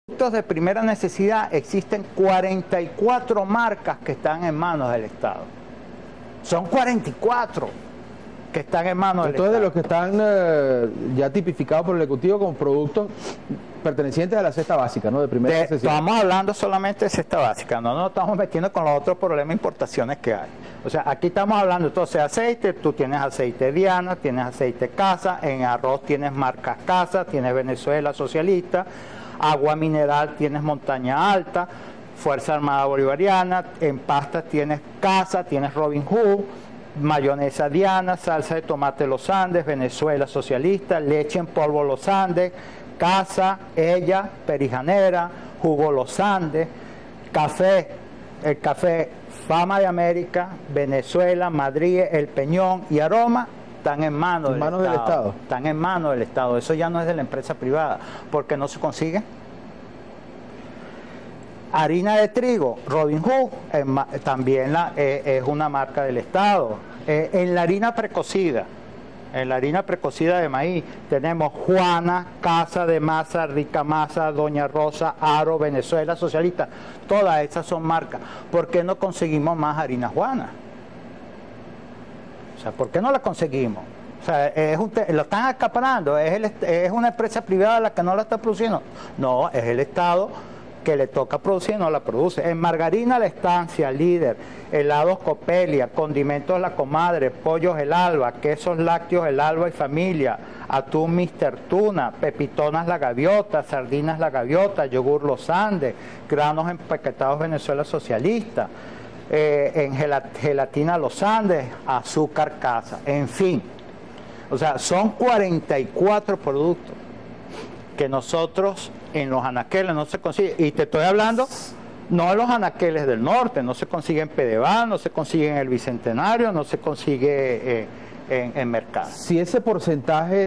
Productos de primera necesidad existen 44 marcas que están en manos del Estado. Son 44 que están en manos del Estado. Entonces, de los que están ya tipificados por el Ejecutivo como productos pertenecientes a la cesta básica, ¿no? De primera necesidad. Estamos hablando solamente de cesta básica, no nos estamos metiendo con los otros problemas de importaciones que hay. O sea, aquí estamos hablando entonces de aceite, tú tienes aceite Diana, tienes aceite Casa, en arroz tienes marcas Casa, tienes Venezuela Socialista, agua mineral tienes Montaña Alta, Fuerza Armada Bolivariana, en pastas tienes Casa, tienes Robin Hood, mayonesa Diana, salsa de tomate Los Andes, Venezuela Socialista, leche en polvo Los Andes, Casa, Ella, Perijanera, jugo Los Andes, café, el café Fama de América, Venezuela, Madrid, El Peñón y Aroma están en manos del Estado. Están en manos del Estado. Eso ya no es de la empresa privada, porque no se consigue. Harina de trigo, Robin Hood, también es una marca del Estado. En la harina precocida, de maíz, tenemos Juana, Casa de Masa, Rica Masa, Doña Rosa, Aro, Venezuela Socialista. Todas esas son marcas. ¿Por qué no conseguimos más harina Juana? O sea, ¿por qué no la conseguimos? O sea, lo están acaparando, es una empresa privada la que no la está produciendo. No, es el Estado que le toca producir y no la produce. En margarina La Estancia, Líder, helados Copelia, condimentos La Comadre, pollos El Alba, quesos lácteos El Alba y Familia, atún Mister Tuna, pepitonas La Gaviota, sardinas La Gaviota, yogur Los Andes, granos empaquetados Venezuela Socialista, en gelatina Los Andes, azúcar Casa, en fin. O sea, son 44 productos que nosotros en los anaqueles no se consigue. Y te estoy hablando no de los anaqueles del norte, no se consigue en Pedeval, no se consigue en el Bicentenario, no se consigue en Mercado. Si ese porcentaje